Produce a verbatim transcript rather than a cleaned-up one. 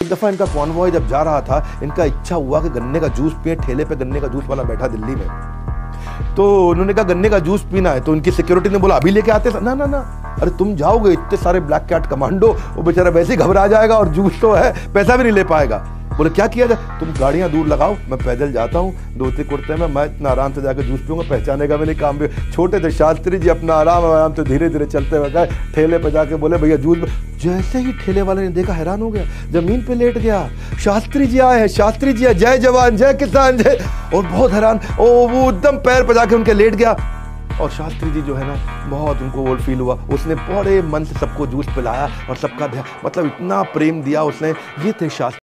एक दफ़ा इनका कॉन्वॉय जब जा रहा था, इनका इच्छा हुआ कि गन्ने का जूस पिए। ठेले पे गन्ने का जूस वाला बैठा दिल्ली में, तो उन्होंने कहा गन्ने का जूस पीना है। तो उनकी सिक्योरिटी ने बोला अभी लेके आते। ना ना ना, अरे तुम जाओगे, इतने सारे ब्लैक कैट कमांडो, वो बेचारा वैसे ही घबरा जाएगा और जूस तो है, पैसा भी नहीं ले पाएगा। बोले क्या किया जाए, तुम गाड़ियां दूर लगाओ, मैं पैदल जाता हूँ धोती कुर्ते में, मैं इतना आराम से जाकर जूस पीऊंगा, पहचाने का मेरे काम भी। छोटे थे शास्त्री जी, अपना आराम आराम से धीरे धीरे चलते हुए गए ठेले पे जाके बोले भैया जूस। जैसे ही ठेले वाले ने देखा हैरान हो गया, जमीन पे लेट गया। शास्त्री जी आए हैं, शास्त्री जी आए, जय जवान जय किसान जय। और बहुत हैरान, ओ वो एकदम पैर पे जाके उनके लेट गया। और शास्त्री जी जो है ना, बहुत उनको वो फील हुआ, उसने बड़े मन से सबको जूस पिलाया और सबका मतलब इतना प्रेम दिया उसने। ये थे शास्त्री।